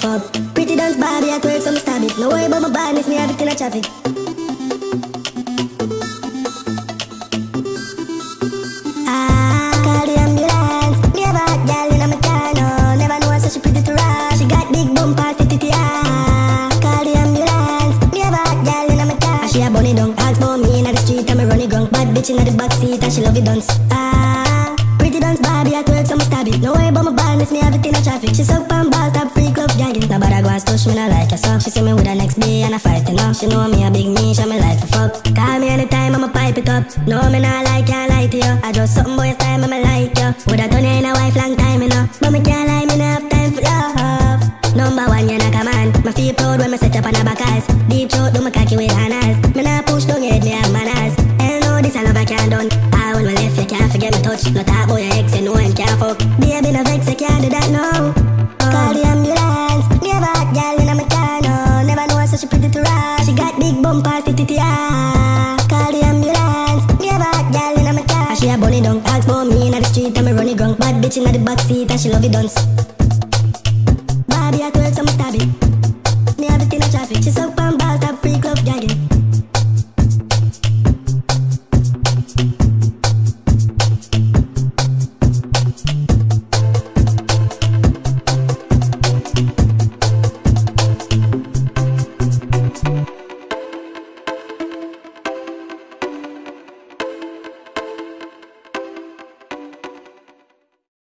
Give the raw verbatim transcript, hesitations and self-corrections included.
fuck. Pretty dance Barbie, I twerk some stab it. No worry about my badness, me have it in a traffic. Ah, call the ambulance. Me have a hot girl in my car, no. Never know her, so she pretty to rush. She got big bumpers, titty, ah. Call the ambulance. Me have a hot girl in my car. She a bunny down. Ask for me in the street, and me run it gong. Bad bitch in the back seat, and she love it dance. Ah, pretty dance Barbie, I twerk some stab it. No worry about my badness, me have it in a traffic. She suck pan ball, stop free club gagging. Nobody go and touch me, no like her so. She see me with her next day and I fight enough. She know me a big me, she me like to fuck. Call me anytime, I'ma pipe it up. No, me not like, can't lie to you. I just something boy style, me like you. Woulda done you in a wife long time, you know. But me can't lie, me not have time for love. Number one, you're not a man. Me feel proud when me set up on the back eyes. Deep throat, do my cocky with hands. Me not push down your head, me have manners. Hell no, this I love I can't done. I when we left, you can't forget me touch. No talk about your ex, you know him can't fuck. Baby, no vex, you can't do that, no. Call the ambulance. Me have a hot girl in my car, no. Never know her, so she pretty to rush. She got big bumpers, titty, ah. Call the ambulance. Me have a hot girl in my car. She a bunny down. Ask for me in the street, and me run it gong. Bad bitch in the back seat, and she love it dance.